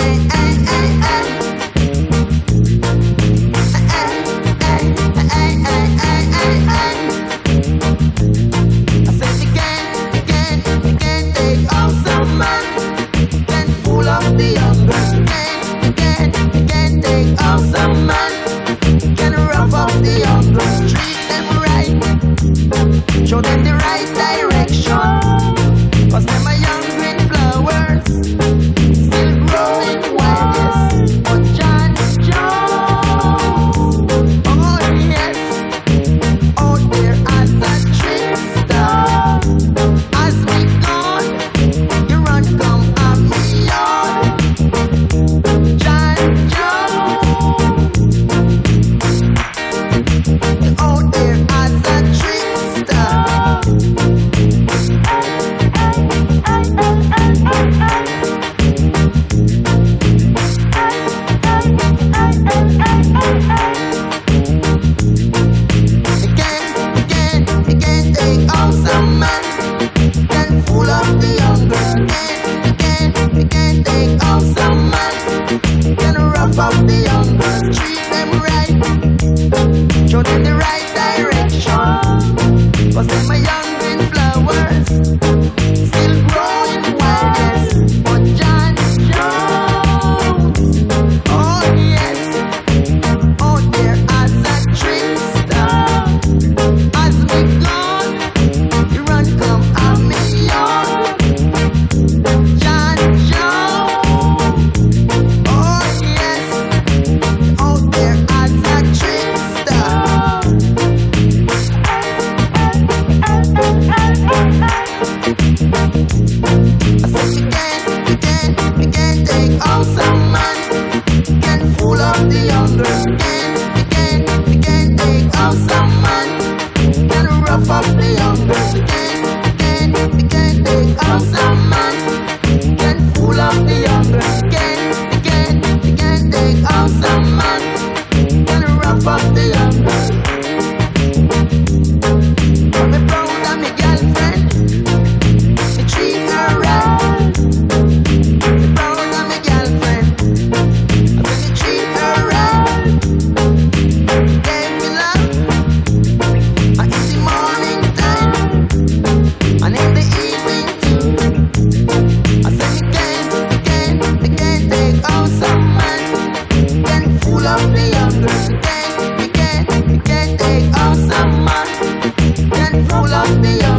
Show them the right direction, 'cause them are young green flowers, still growing wildest. But John Jones, oh yes, out there as a trickster. As we gone, you run come and me on. John Jones, out there as a trickster. Again, take out some man, then fool up the young girl. Again, take out some man, then rough up the young girl. Treat them right, show them the right direction, 'cause them are young green flowers, still growing wildest. But John Jones, oh yes, out there as a trickster. As we gone, you run come and me on. John Jones, oh yes, out there as a trickster. I said again, take out some man, can fool up the young girl. Again, take out some man, can rough up the young girl. Again, take out some man, can fool up the young girl. Again, take out some man, can rough up the young girl. I'm proud of my girlfriend, me treat her right. I'm proud of my girlfriend, I me treat her right. Gave me love, and in the morning time, and in the evening too. I said again, take out some man, then fool up the young girl. Again, take out some man, then fool up the young